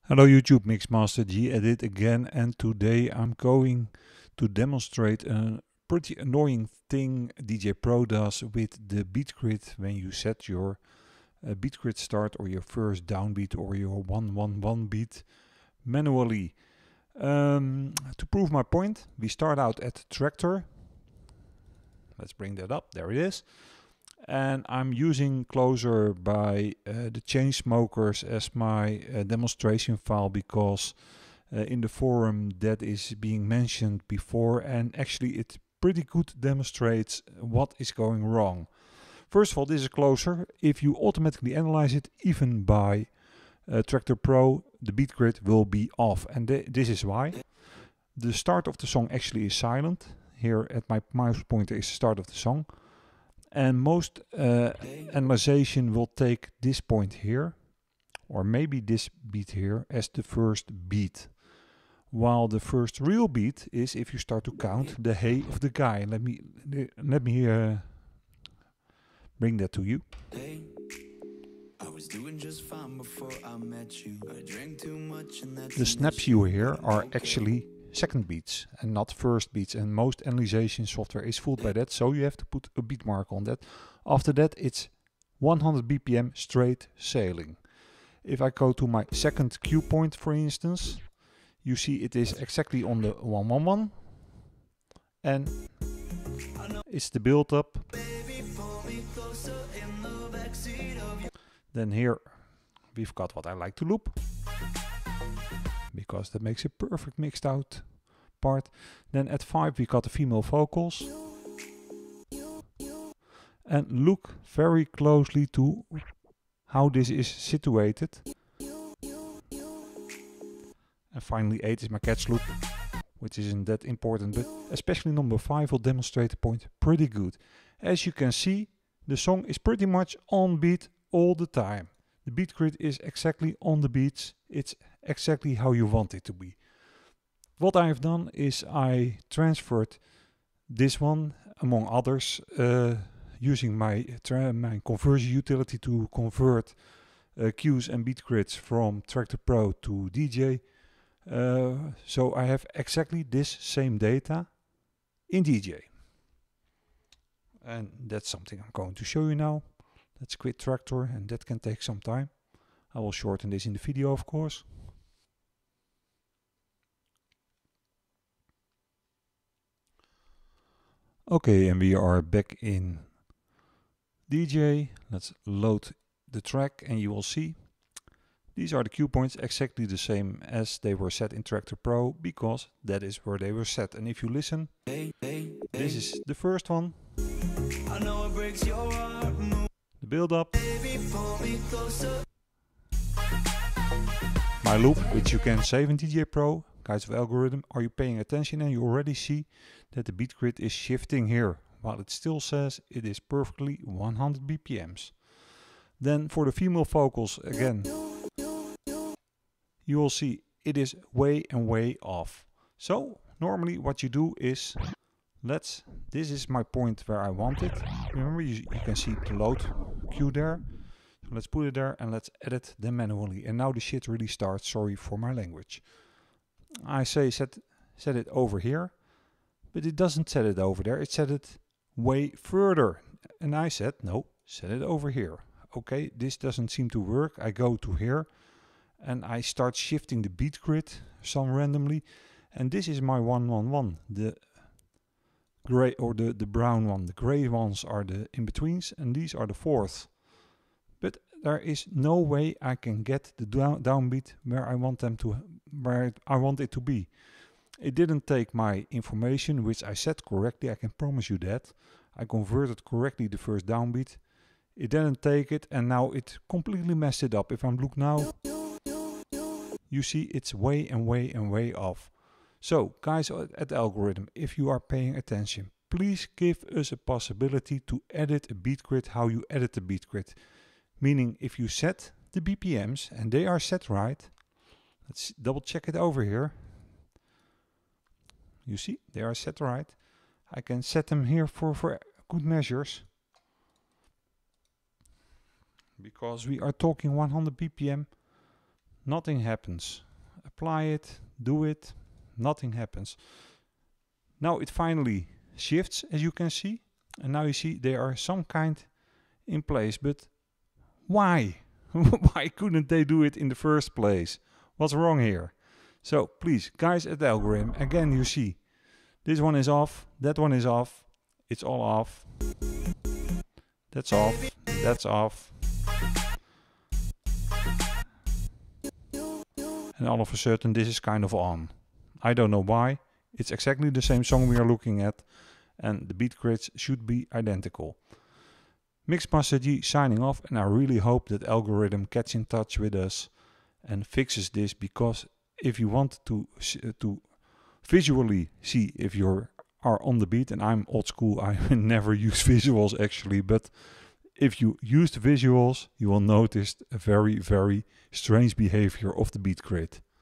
Hello YouTube, Mixmaster djay again, and today I'm going to demonstrate a pretty annoying thing djayPro does with the beatgrid when you set your beatgrid start or your first downbeat or your 1-1-1 beat manually. To prove my point, we start out at tractor. Let's bring that up, there it is. And I'm using Closer by the Chainsmokers as my demonstration file because in the forum that is being mentioned before, and actually it pretty good demonstrates what is going wrong. First of all, this is Closer. If you automatically analyze it, even by Tractor Pro, the beat grid will be off, and this is why. The start of the song actually is silent. Here at my mouse pointer is the start of the song. And most analyzation will take this point here, or maybe this beat here, as the first beat. While the first real beat is if you start to count the hey of the guy. Let me bring that to you. The snaps you hear are actually second beats and not first beats, and most analyzation software is fooled by that, so you have to put a beat mark on that. After that it's 100 BPM straight sailing. If I go to my second cue point, for instance, you see it is exactly on the 1-1-1, and it's the build up. Then here we've got what I like to loop, because that makes a perfect mixed out part. Then at 5 we got the female vocals. And look very closely to how this is situated. And finally 8 is my catch loop, which isn't that important, but especially number 5 will demonstrate the point pretty good. As you can see, the song is pretty much on beat all the time. The beat grid is exactly on the beats. It's exactly how you want it to be. What I have done is I transferred this one, among others, using my conversion utility to convert cues and beat grids from Tractor Pro to djay. So I have exactly this same data in djay. And that's something I'm going to show you now. Let's quit Tractor, and that can take some time. I will shorten this in the video, of course. Okay, and we are back in djay. Let's load the track, and you will see these are the cue points exactly the same as they were set in Tractor Pro, because that is where they were set. And if you listen, this is the first one. I know it breaks your heart. The build up. My loop, which you can save in djayPro, Guides of Algoriddim. Are you paying attention? And you already see that the beat grid is shifting here, while it still says it is perfectly 100 BPMs. Then for the female vocals, again, you will see it is way and way off. So normally what you do is, this is my point where I want it. Remember, you can see the load cue there. So let's put it there and let's edit them manually. And now the shit really starts, sorry for my language. I say set it over here, but it doesn't set it over there. It set it way further. And I said, no, set it over here. Okay, this doesn't seem to work. I go to here and I start shifting the beat grid some randomly. And this is my 1-1-1, the gray or the brown one. The gray ones are the in-betweens, and these are the fourths. But there is no way I can get the downbeat where I want it to be. It didn't take my information, which I set correctly, I can promise you that. I converted correctly the first downbeat. It didn't take it, and now it completely messed it up. If I look now, you see it's way and way and way off. So guys at Algoriddim, if you are paying attention, please give us a possibility to edit a beat grid how you edit the beat grid. Meaning, if you set the BPMs and they are set right, let's double check it over here. You see, they are set right. I can set them here for good measures. Because we are talking 100 BPM nothing happens. Apply it, do it, nothing happens. Now it finally shifts, as you can see, and now you see there are some kind in place, but why? Why couldn't they do it in the first place? What's wrong here? So please, guys at the Algoriddim, again you see, this one is off, that one is off, it's all off, that's off, that's off. And all of a sudden this is kind of on. I don't know why. It's exactly the same song we are looking at, and the beat grids should be identical. Mixmaster G signing off, and I really hope that Algoriddim gets in touch with us and fixes this, because if you want to visually see if you are on the beat, and I'm old school, I never use visuals actually, but if you use the visuals, you will notice a very, very strange behavior of the beat grid.